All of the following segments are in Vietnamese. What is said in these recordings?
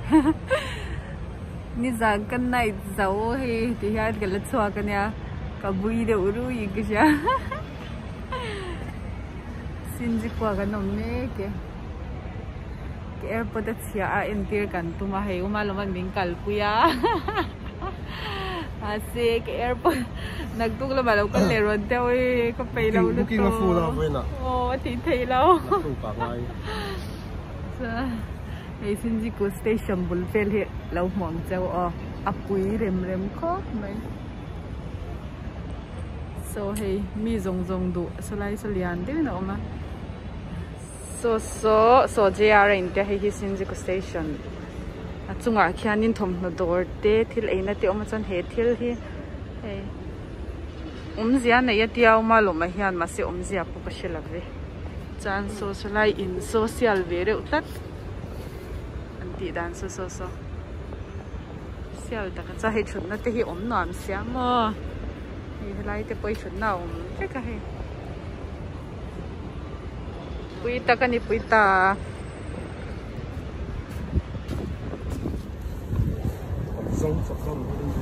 ni zang kan nai zau hi ti hian kan la chua kan ya ka bui de uru yi ka sha sin ji kwa kan nom ne ke airport chia a entir kan tuma hei uma loman ming kal puya ase ke airport nagtuk la malo kan le ron te oi ka pei lo lu booking a full la wena oh thi thei lo tu ka ngai sa ei sin ji ko station bul fel he lo mong chau o apui rem kho mai so hey mi zong du so lai so lian de no ma so JR in te hi sin ji ko station achunga khianin thom na dor te thil eina te oma chan he thil hi hey zia na yatiaw ma lo ma hian ma se zia pu ka shela ve chan socialai in social ve re utat anti dan so sial ta ka cha he chut na te hi nam siam mo hi lai te poi chut na te ka he puita ka ni puita zong fa kon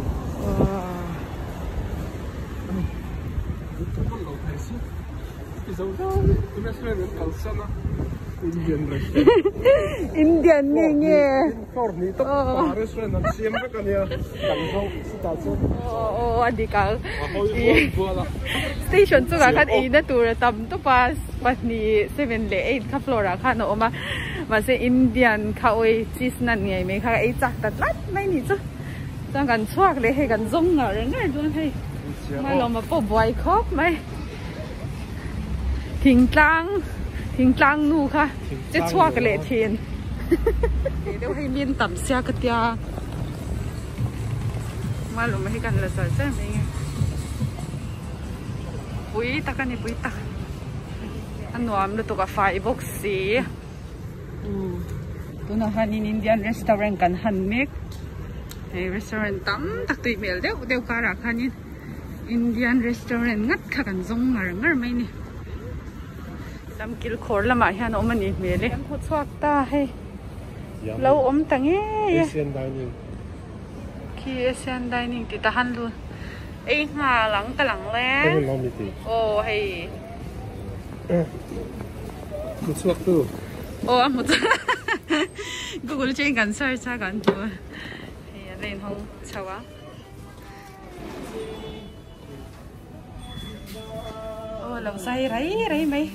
Indian nge Corny to restaurant ang siyempre kanya kangzong station adika station chu ga khat e na tur tam to pas ni 7 le 8 ka flora kha no ma se Indian kha oi cheese nan ngai me kha e chak tat lat mai ni chu chang kan chuak le he kan zong ngar ngai don he mai lo ma po boy khop mai thing tlang nu kha che chua ka le thien để đâu hay miên tẩm xe cái tia mà lúc mà hay cần là sợ xem mình bui ta cái này bui ta anh nuam được tụi phải box xí tụi nó han in Indian restaurant cần han make thì restaurant tắm tắc tụi mèo đều cả ra han in Indian restaurant ngắt khá cần giống ngar mấy nè làm kiểu khổ lắm mà hiện ông mình mẹ lấy khổ xoạc ta hay lâu ốm tang nghe Asian dining khi Asian dining thì ta han luôn ấy hà lắng ta lắng lẽ ô hay một xoạc tu ô một Google trên gần search ra gần tu thì lên không chào á ô lòng say rấy mấy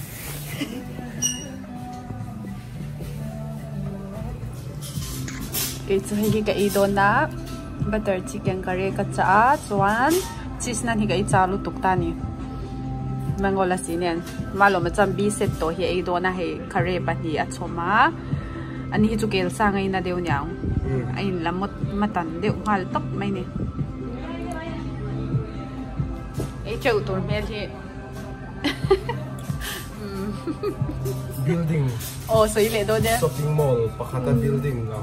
cái chỗ hi cái idona butter chicken curry ka cha chuan cheese nan hi cái cha lu tuk ta ni mangola sinen malo ma cham bi set to hi idona he curry pa hi a choma ani hi chu kel sa ngai na deu nyang ain lamot matan deu hal tok mai ni e cheu tur mel hi building oh so ile do de shopping mall pakata building na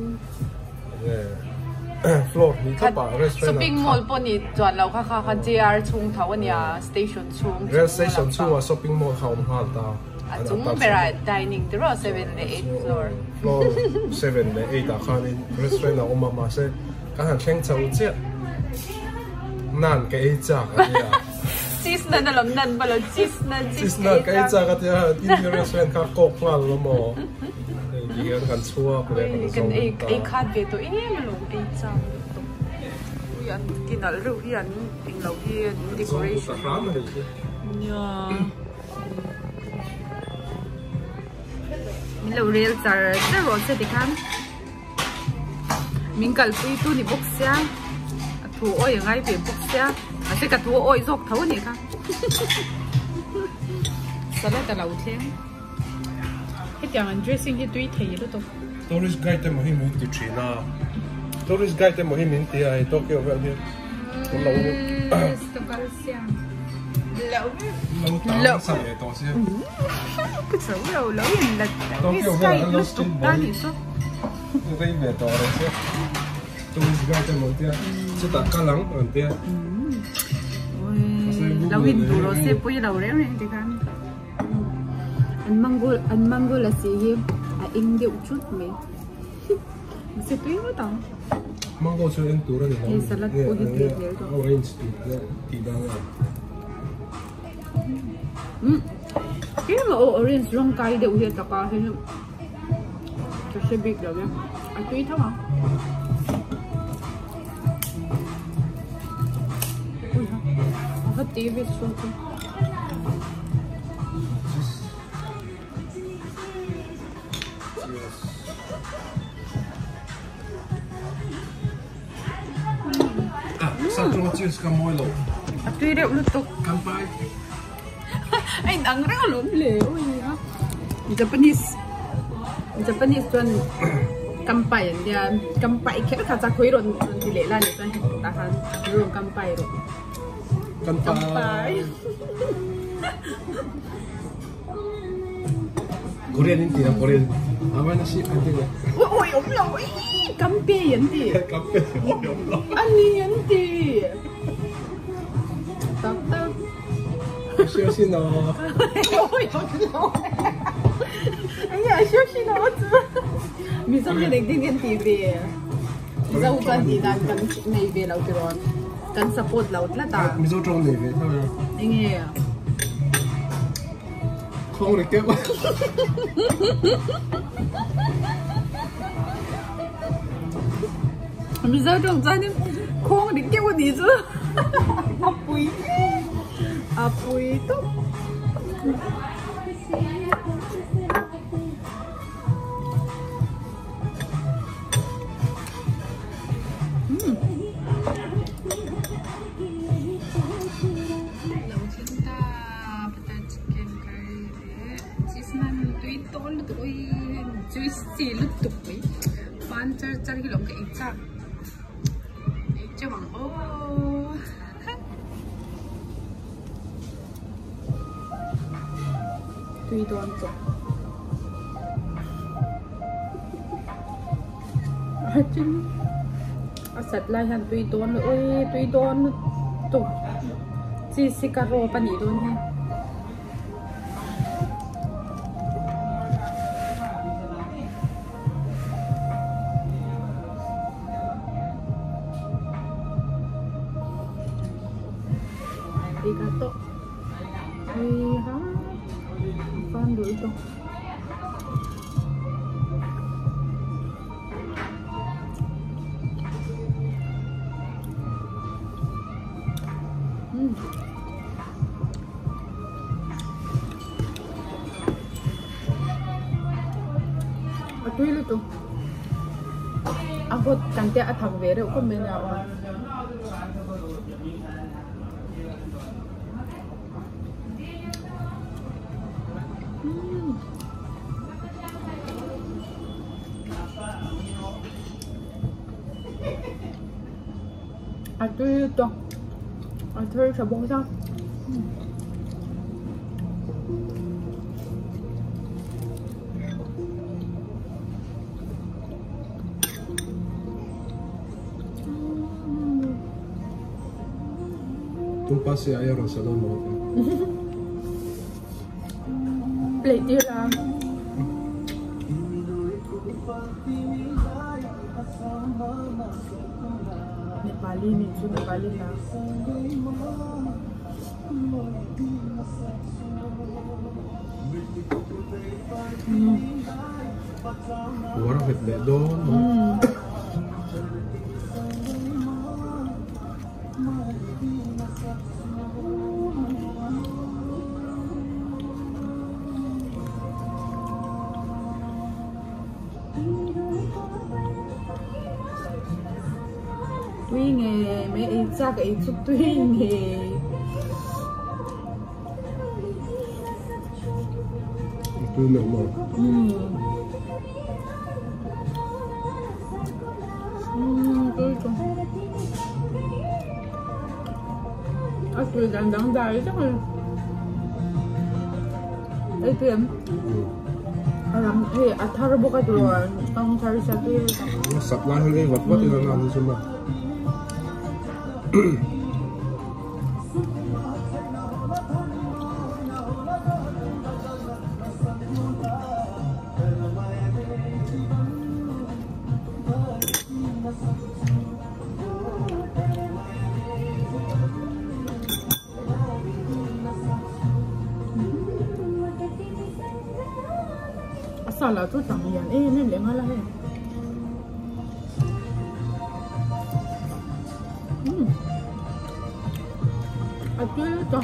floor ni to pa restaurant shopping mall po ni chuan lo kha JR chung thawania station chung station chung shopping mall khaum hal ta chung bera dining tiro 7 le 8 floor 7 le 8 ta khanin restaurant na umama se ka han thleng chau che nan ke e cha ka ya cheese na lam nan balo cheese na ke cha ka ya Indian restaurant ka kok ngal lo mo Iyan kan chua ko le kan e khat ve to lo e cha to yan kinal ru hian ting lo hi decoration nya min lo real char the ro se dikhan min kal pui tu ni box sia thu oi ngai pe box sia ase ka thu oi jok thau ni kha sala ta lau theng cái dressing cái túi thì đó thôi. Tourist guide mo hi min ti China. Tourist guide mo hi min ti ai Tokyo vel hi. Lâu. Lâu sa ye to sia. Cái số lâu nhìn là cái style lúc tục ta thì số. Cái về to rồi sia. Tourist guide mo ti. Chỉ ta ka lang on ti. Lâu nhìn đủ rồi sẽ bôi lâu đấy này thì kan. Anh mango là gì hi? À in điệu chút mấy. Masih tu yang tau. Mango so yang turun ni. Salad po hindi dito. Orange tiba nga. Kaya mo orange long kaya de uhi taka hin. Kasi big daw ya. Ito ito ha. Uy ha. Ang TV so ko. Satu cheers ka moilo. Ito ire ulutok. Kampai. Ay, ang ralo le. Uy ha. Japanese tuan kampai dia kampai kaya kata koiron dile lah ni tuan tahan rum kampai ro. Kampai. Korean ini tidak Korean. Apa nasi penting? Oh, Allah, kampai yanti. Kampai. Oh, Allah. Ani yanti. Tak. Shoshi no. Ayah, shoshi no. Misal ni nagdingin TV. Misal utan di dan kan navy laut ron. Kan support laut lah ta. Misal trong navy, tahu ya? Inge. Kong rekep. Misal trong sana kong rekep ni tu. Apa itu? Juicy lutuk ni, pancar hilong ke icak, bang oh, tu itu antuk, acing, asat layan tu itu tu, si karo pan itu ni. Ikato. Iya. Apaan dulu itu? Aduh itu tuh. Aku ganti atang vere aku menawa. Aduh itu, aduh sabong sa. Tumpah si ayah rasa lama. Plate dia lah. Nepali ni, tu Nepali lah. Orang fit don. Tuy nghề mấy ít ra cái chút tuy nghề Tuy mẹ mà tôi còn tôi đang dài chắc là đấy tiền làm thì thar buka dulu kamu cari satu Sablah ni buat yang lalu semua. sao là tôi chẳng nhận ấy nên để mà là hết à chưa cho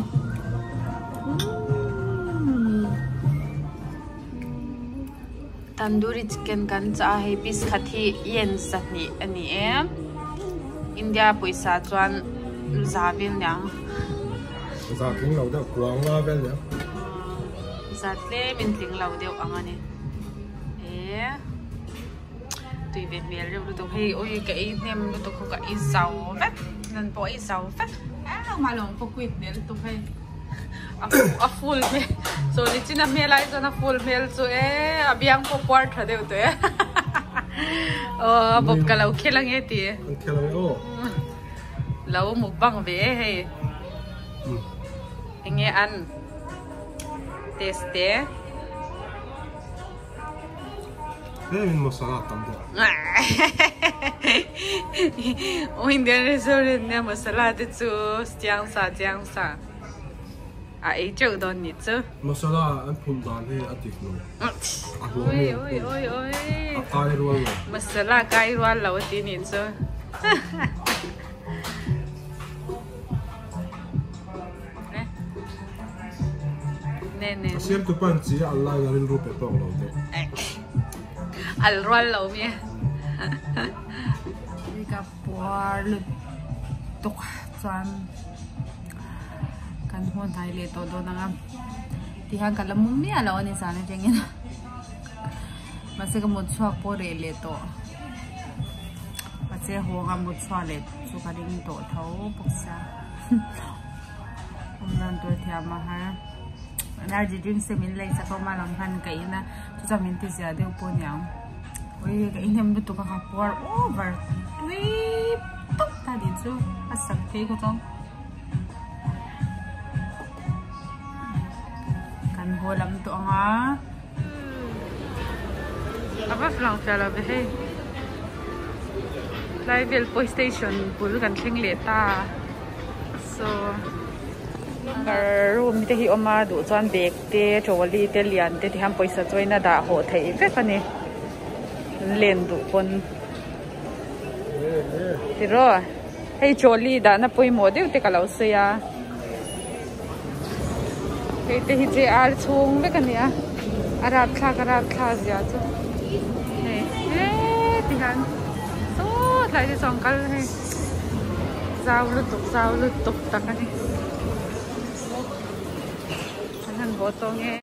tandoori chicken kan cha hei piece khathi yen sahni ani em India poisa chuan zavil nyang za thing lo da kuang la vel ya zatle min tling lo deu angani e tui ve mel ro lu to hei oi ka ei nem lu to ka i sau vet nan po i sau vet a ma long po quit mel to hei a full me so ni china me lai so na full mel so e abiang po kwart tha deu to e bob ka lau khelang e ti khelang o lau mukbang ve hei nghe ăn teste min masala tam da o Indian restaurant ne masala te chu jiang sa a ei cheu don ni chu masala an phun dan he atik no oi kai rual masala kai rual lo ti ni chu nè xem tụi bạn chỉ Allah là lên ruột bẹt lo thế al roll lo mi đi gặp bùa lụt tục choan kan hôn thái lệ to do nangam thì hàng cả lâm mum mi alo ni sa na jengin mà sẽ có một chuak po re lệ to mà sẽ ho ga một chuak lệ chu ka ding to thau puksa nan to thia ma ha energy drink se min lai sa ko ma lam han kai na chu cha min ti sia deu po nyang oi ka inem bu tu ka por over tui tok ta din chu asak thei ko tong kan ho lam tu anga aba flang chala be he lai vel police station pul kan thing le ta so room te hi oma du chuan bag te trolley te lian te ti ham paisa choina da ho thei ve pani len du pon ti ro hei trolley da na poi mo deu te kalau se ya hei te hi je ar chung ve kan ya arab kha ja chu hei ti han so lai de song kal hei zau lu tuk ta ka ni han bo tong e